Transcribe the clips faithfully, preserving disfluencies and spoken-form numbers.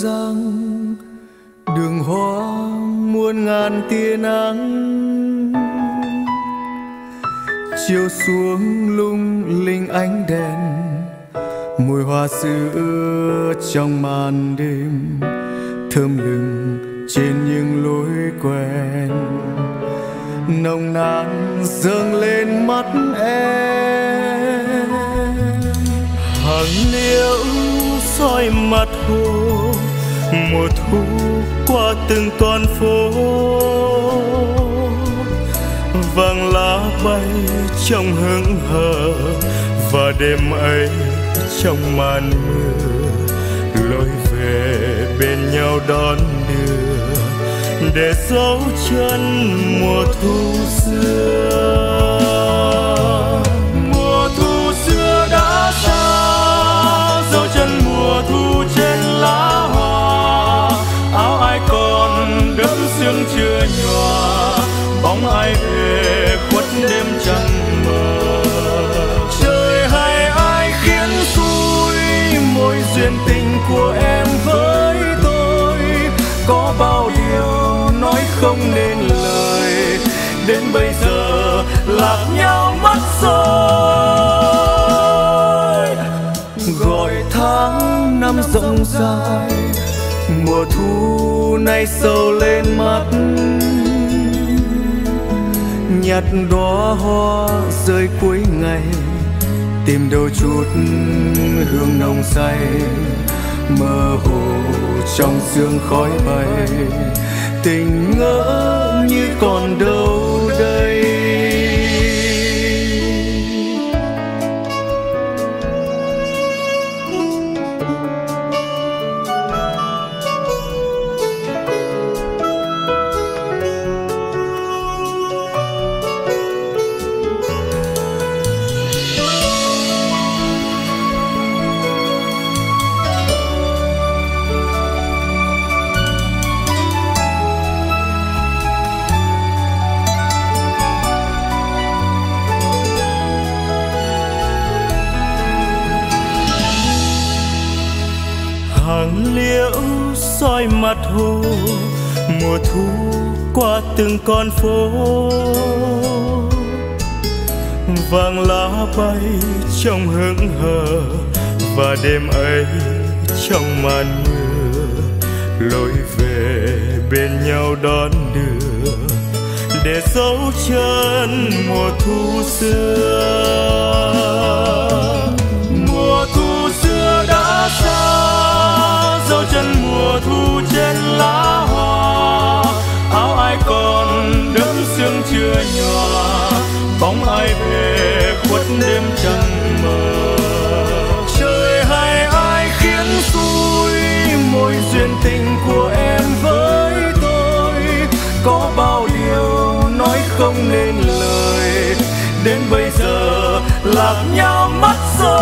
rằng đường hoa muôn ngàn tia nắng chiếu xuống lung linh ánh đèn, mùi hoa sữa trong màn đêm thơm lừng trên những lối quen, nồng nàn dâng lên mắt em. Hàng liễu soi mặt hồ, mùa thu qua từng con phố, vàng lá bay trong hững hờ, và đêm ấy trong màn mưa lối về bên nhau đón đưa, để dấu chân mùa thu xưa. Mùa thu xưa đã xa, dấu chân mùa thu trên lá hoa, áo ai còn đẫm sương chưa nhòa, bóng ai về khuất đêm trăng mờ. Trời hay ai khiến xui mối duyên tình của em với tôi, có bao điều nói không nên lời, đến bây giờ lạc nhau mất rồi. Gọi tháng năm rộng dài, mùa thu nay sầu lên mắt, nhặt đóa hoa rơi cuối ngày, tìm đâu chút hương nồng say, mơ hồ trong sương khói bay, tình ngỡ như còn đâu đây. Hàng liễu soi mặt hồ, mùa thu qua từng con phố, vàng lá bay trong hững hờ, và đêm ấy trong màn mưa lối về bên nhau đón đưa, để dấu chân mùa thu xưa. Mùa thu xưa đã xa, dấu chân mùa thu trên lá hoa, áo ai còn đẫm sương chưa nhòa, bóng ai về khuất đêm trăng mờ. Trời hay ai khiến xui mối duyên tình của em với tôi, có bao điều nói không nên lời, đến bây giờ lạc nhau mất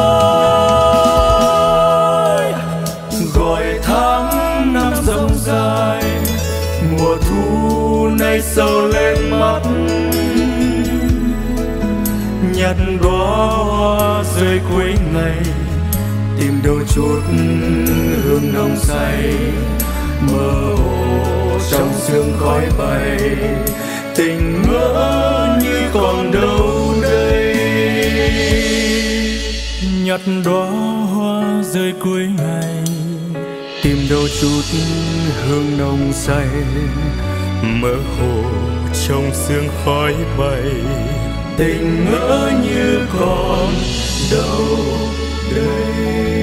rồi. Gọi tháng năm rộng dài, mùa thu nay sầu lên mắt, nhặt đóa hoa rơi cuối ngày, tìm đâu chút hương nồng say, mơ hồ trong sương khói bay, tình ngỡ như còn đâu đây. Nhặt đóa hoa rơi cuối ngày, tìm đâu chút hương nồng say, mơ hồ trong sương khói bay, tình ngỡ như còn đâu đây.